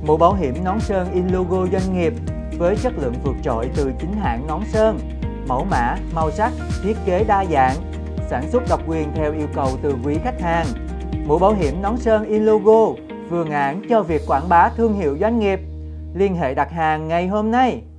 Mũ bảo hiểm nón sơn in logo doanh nghiệp với chất lượng vượt trội từ chính hãng nón sơn, mẫu mã, màu sắc, thiết kế đa dạng, sản xuất độc quyền theo yêu cầu từ quý khách hàng. Mũ bảo hiểm nón sơn in logo, phương án cho việc quảng bá thương hiệu doanh nghiệp. Liên hệ đặt hàng ngày hôm nay.